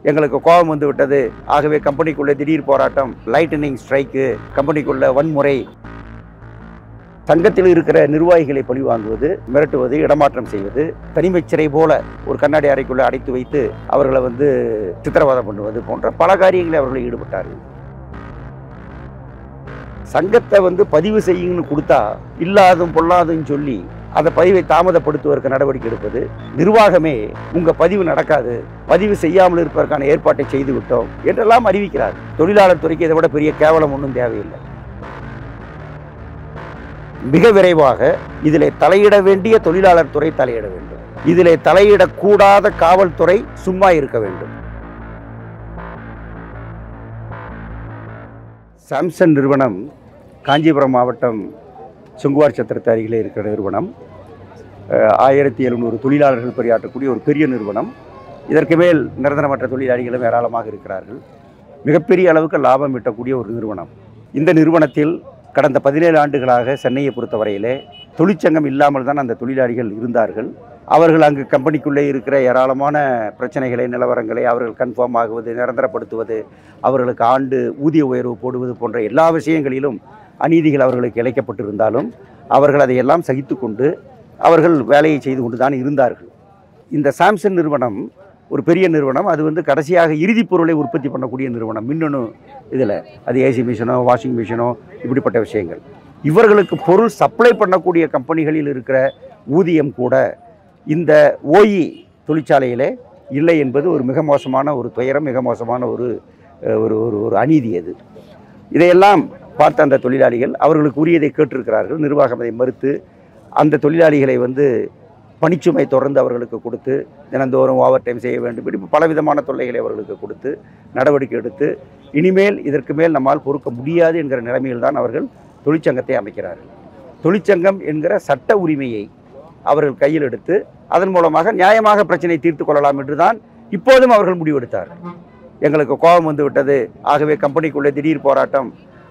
எங்களுக்கு கோபம் வந்து விட்டது. ஆகவே கம்பெனிக்குள்ளே திடீர் போராட்டம், லைட்டனிங் ஸ்ட்ரைக்கு, கம்பெனிக்குள்ள வன்முறை. சங்கத்தில் இருக்கிற நிர்வாகிகளை பழிவாங்குவது, மிரட்டுவது, இடமாற்றம் செய்வது, தனிமைச் சிறை போல ஒரு கண்ணாடி அறைக்குள்ளே அடைத்து வைத்து அவர்களை சித்திரவதை பண்ணுவது போன்ற பல காரியங்களை அவர்கள் ஈடுபட்டார்கள். சங்கத்தை பதிவு செய்யுங்கன்னு கொடுத்தா இல்லாதும் பொல்லாதுன்னு சொல்லி அந்த பதிவை தாமதப்படுத்துவதற்கு நடவடிக்கை எடுப்பது, நிர்வாகமே உங்க பதிவு நடக்காது, பதிவு செய்யாமல் இருப்பதற்கான ஏற்பாட்டை செய்து விட்டோம் என்றெல்லாம் அறிவிக்கிறார். தொழிலாளர் துறைக்கு இதை விட பெரிய கேவலம் ஒன்றும் தேவையில்லை. மிக விரைவாக இதிலே தலையிட வேண்டிய தொழிலாளர் துறை தலையிட வேண்டும். இதிலே தலையிடக்கூடாத காவல்துறை சும்மா இருக்க வேண்டும். சாம்சன் நிறுவனம் காஞ்சிபுரம் மாவட்டம் சுங்குவார் சத்திரத்து அருகிலே இருக்கிற நிறுவனம். 1700 தொழிலாளர்கள் பணியாற்றக்கூடிய ஒரு பெரிய நிறுவனம். இதற்கு மேல் நிரந்தரமற்ற தொழிலாளிகளும் ஏராளமாக இருக்கிறார்கள். மிகப்பெரிய அளவுக்கு லாபம் ஈட்டக்கூடிய ஒரு நிறுவனம். இந்த நிறுவனத்தில் கடந்த 17 ஆண்டுகளாக சென்னையை பொறுத்தவரையிலே தொழிற்சங்கம் இல்லாமல் தான் அந்த தொழிலாளிகள் இருந்தார்கள். அவர்கள் அங்கு கம்பெனிக்குள்ளே இருக்கிற ஏராளமான பிரச்சனைகளை, நிலவரங்களை அவர்கள் கன்ஃபார்ம் ஆகுவது, நிரந்தரப்படுத்துவது, அவர்களுக்கு ஆண்டு ஊதிய உயர்வு போடுவது போன்ற எல்லா விஷயங்களிலும் அநீதிகள் அவர்களுக்கு இழைக்கப்பட்டிருந்தாலும் அவர்கள் அதையெல்லாம் சகித்து கொண்டு அவர்கள் வேலையை செய்து கொண்டு தான் இருந்தார்கள். இந்த சாம்சன் நிறுவனம் ஒரு பெரிய நிறுவனம். அது கடைசியாக இறுதிப் பொருளை உற்பத்தி பண்ணக்கூடிய நிறுவனம். மின்னணு இதில் அது ஏசி மிஷினோ, வாஷிங் மிஷினோ, இப்படிப்பட்ட விஷயங்கள். இவர்களுக்கு பொருள் சப்ளை பண்ணக்கூடிய கம்பெனிகளில் இருக்கிற ஊதியம் கூட இந்த ஓஇ தொழிற்சாலையிலே இல்லை என்பது ஒரு மிக மோசமான ஒரு துயரம், மிக மோசமான ஒரு ஒரு அநீதி. அது இதையெல்லாம் பார்த்த அந்த தொழிலாளிகள் அவர்களுக்கு உரியதை கேட்டிருக்கிறார்கள். நிர்வாகம் அதை மறுத்து அந்த தொழிலாளிகளை பணிச்சுமை தொடர்ந்து அவர்களுக்கு கொடுத்து தினந்தோறும் ஓவர் டைம் செய்ய வேண்டும், இப்படி பலவிதமான தொல்லைகளை அவர்களுக்கு கொடுத்து நடவடிக்கை எடுத்து இனிமேல் இதற்கு மேல் நம்மால் பொறுக்க முடியாது என்கிற நிலைமையில் தான் அவர்கள் தொழிற்சங்கத்தை அமைக்கிறார்கள். தொழிற்சங்கம் என்கிற சட்ட உரிமையை அவர்கள் கையில் எடுத்து அதன் மூலமாக நியாயமாக பிரச்சனை தீர்த்து கொள்ளலாம் என்று தான் இப்போதும் அவர்கள் முடிவெடுத்தார்கள். எங்களுக்கு கோபம் வந்து விட்டது, ஆகவே கம்பெனிக்குள்ளே திடீர் போராட்டம்,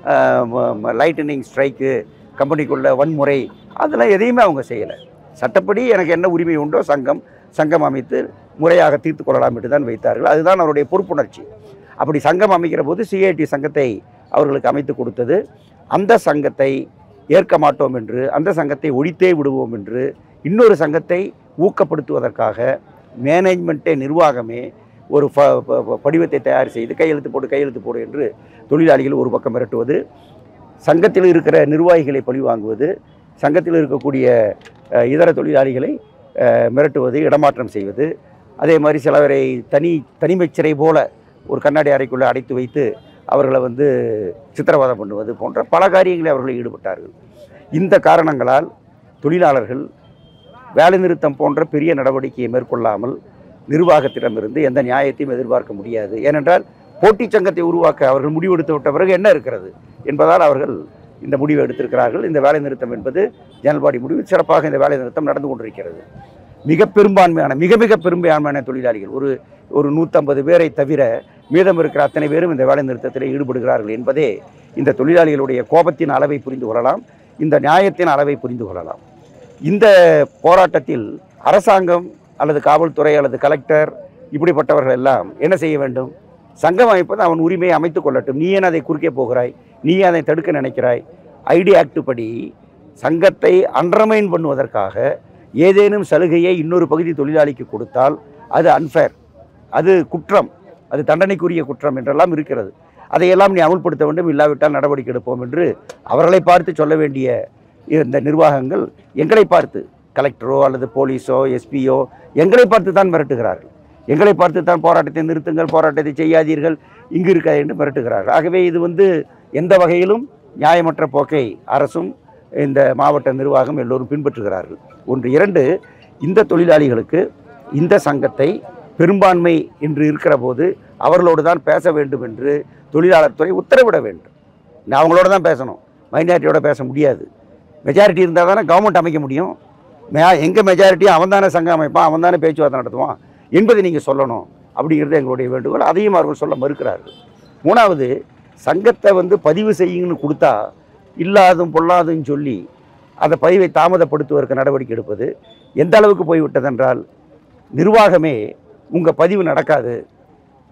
லைட்டனிங் ஸ்ட்ரைக்கு, கம்பெனிக்குள்ள வன்முறை, அதெல்லாம் எதையுமே அவங்க செய்யலை. சட்டப்படி எனக்கு என்ன உரிமை உண்டோ சங்கம் அமைத்து முறையாக தீர்த்து கொள்ளலாம் என்று தான் வைத்தார்கள். அதுதான் அவருடைய பொறுப்புணர்ச்சி. அப்படி சங்கம் அமைக்கிற போது சிஐடி சங்கத்தை அவர்களுக்கு அமைத்து கொடுத்தது. அந்த சங்கத்தை ஏற்க மாட்டோம் என்று, அந்த சங்கத்தை ஒழித்தே விடுவோம் என்று இன்னொரு சங்கத்தை ஊக்கப்படுத்துவதற்காக மேனேஜ்மெண்ட்டே, நிர்வாகமே ஒரு படிவத்தை தயார் செய்து கையெழுத்து போடு என்று தொழிலாளிகள் ஒரு பக்கம் மிரட்டுவது, சங்கத்தில் இருக்கிற நிர்வாகிகளை பழிவாங்குவது, சங்கத்தில் இருக்கக்கூடிய இதர தொழிலாளிகளை மிரட்டுவது, இடமாற்றம் செய்வது, அதே மாதிரி சிலவரை தனிமைச் சிறை போல ஒரு கண்ணாடி அறைக்குள்ளே அடைத்து வைத்து அவர்களை சித்திரவதை பண்ணுவது போன்ற பல காரியங்களை அவர்கள் ஈடுபட்டார்கள். இந்த காரணங்களால் தொழிலாளர்கள் வேலைநிறுத்தம் போன்ற பெரிய நடவடிக்கையை மேற்கொள்ளாமல் நிர்வாகத்திடமிருந்து எந்த நியாயத்தையும் எதிர்பார்க்க முடியாது. ஏனென்றால் போட்டி சங்கத்தை உருவாக்க அவர்கள் முடிவெடுத்து விட்ட பிறகு என்ன இருக்கிறது என்பதால் அவர்கள் இந்த முடிவை எடுத்திருக்கிறார்கள். இந்த வேலை நிறுத்தம் என்பது ஜனல்பாடி முடிவு. சிறப்பாக இந்த வேலை நிறுத்தம் நடந்து கொண்டிருக்கிறது. மிக பெரும்பான்மையான தொழிலாளிகள், ஒரு 150 பேரை தவிர மீதம் இருக்கிற அத்தனை பேரும் இந்த வேலை நிறுத்தத்தில் ஈடுபடுகிறார்கள் என்பதே இந்த தொழிலாளிகளுடைய கோபத்தின் அளவை புரிந்து கொள்ளலாம், இந்த நியாயத்தின் அளவை புரிந்து கொள்ளலாம். இந்த போராட்டத்தில் அரசாங்கம் அல்லது காவல்துறை அல்லது கலெக்டர் இப்படிப்பட்டவர்கள் எல்லாம் என்ன செய்ய வேண்டும்? சங்கம் அமைப்பது அவன் உரிமையை அமைத்துக் கொள்ளட்டும். நீ ஏன் அதை குறுக்கே போகிறாய்? நீ அதை தடுக்க நினைக்கிறாய்? ஐடி ஆக்ட் படி சங்கத்தை அண்டர்மைன் பண்ணுவதற்காக ஏதேனும் சலுகையை இன்னொரு பகுதி தொழிலாளிக்கு கொடுத்தால் அது அன்ஃபேர், அது குற்றம், அது தண்டனைக்குரிய குற்றம் என்றெல்லாம் இருக்கிறது. அதையெல்லாம் நீ அமுல்படுத்த வேண்டும், இல்லாவிட்டால் நடவடிக்கை எடுப்போம் என்று அவர்களை பார்த்து சொல்ல வேண்டிய இந்த நிர்வாகங்கள் எங்களை பார்த்து, கலெக்டரோ அல்லது போலீஸோ எஸ்பியோ எங்களை பார்த்து தான் மிரட்டுகிறார்கள். எங்களை பார்த்து தான் போராட்டத்தை நிறுத்துங்கள், போராட்டத்தை செய்யாதீர்கள், இங்கு இருக்காது என்று மிரட்டுகிறார்கள். ஆகவே இது எந்த வகையிலும் நியாயமற்ற போக்கை அரசும் இந்த மாவட்ட நிர்வாகம் எல்லோரும் பின்பற்றுகிறார்கள். 1. 2, இந்த தொழிலாளிகளுக்கு இந்த சங்கத்தை பெரும்பான்மை என்று இருக்கிற போது அவர்களோடு தான் பேச வேண்டும் என்று தொழிலாளர் துறை உத்தரவிட வேண்டும். நான் அவங்களோட தான் பேசணும், மைனாரிட்டியோட பேச முடியாது. மெஜாரிட்டி இருந்தால் தானே கவர்மெண்ட் அமைக்க முடியும். எங்கே மெஜாரிட்டியோ அவன் தானே சங்கம் அமைப்பான், அவன் தானே பேச்சுவார்த்தை நடத்துவான் என்பதை நீங்கள் சொல்லணும் அப்படிங்கிறது எங்களுடைய வேண்டுகோள். அதையும் அவர்கள் சொல்ல மறுக்கிறார்கள். 3வது, சங்கத்தை பதிவு செய்யுங்கன்னு கொடுத்தா இல்லாதும் பொல்லாதுன்னு சொல்லி அந்த பதிவை தாமதப்படுத்துவதற்கு நடவடிக்கை எடுப்பது எந்த அளவுக்கு போய்விட்டதென்றால், நிர்வாகமே உங்கள் பதிவு நடக்காது,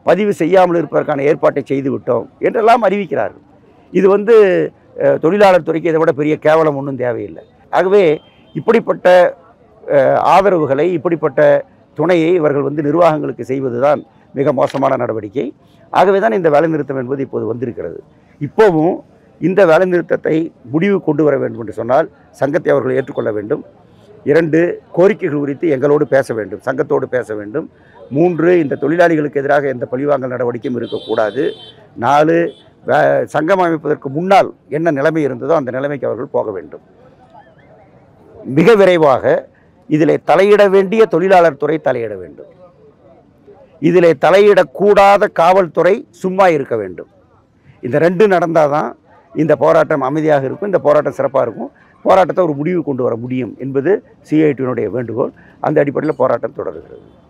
பதிவு செய்யாமல் இருப்பதற்கான ஏற்பாட்டை செய்துவிட்டோம் என்றெல்லாம் அறிவிக்கிறார்கள். இது தொழிலாளர் துறைக்கு இதை விட பெரிய கேவலம் ஒன்றும் தேவையில்லை. ஆகவே இப்படிப்பட்ட ஆதரவுகளை, இப்படிப்பட்ட துணையை இவர்கள் நிர்வாகங்களுக்கு செய்வது தான் மிக மோசமான நடவடிக்கை. ஆகவே தான் இந்த வேலைநிறுத்தம் என்பது இப்போது வந்திருக்கிறது. இப்போவும் இந்த வேலைநிறுத்தத்தை முடிவு கொண்டு வர வேண்டும் என்று சொன்னால் சங்கத்தை அவர்கள் ஏற்றுக்கொள்ள வேண்டும். 2, கோரிக்கைகள் குறித்து எங்களோடு பேச வேண்டும், சங்கத்தோடு பேச வேண்டும். 3, இந்த தொழிலாளிகளுக்கு எதிராக எந்த பழிவாங்கல் நடவடிக்கையும் இருக்கக்கூடாது. 4, சங்கம் அமைப்பதற்கு முன்னால் என்ன நிலைமை இருந்ததோ அந்த நிலைமைக்கு அவர்கள் போக வேண்டும். மிக விரைவாக இதிலே தலையிட வேண்டிய தொழிலாளர் துறை தலையிட வேண்டும். இதிலே தலையிடக்கூடாத காவல்துறை சும்மா இருக்க வேண்டும். இந்த 2 நடந்தால் தான் இந்த போராட்டம் அமைதியாக இருக்கும், இந்த போராட்டம் சிறப்பாக இருக்கும். போராட்டத்தை ஒரு முடிவு கொண்டு வர முடியும் என்பது சிஐடியினுடைய வேண்டுகோள். அந்த அடிப்படையில் போராட்டம் தொடர்கிறது.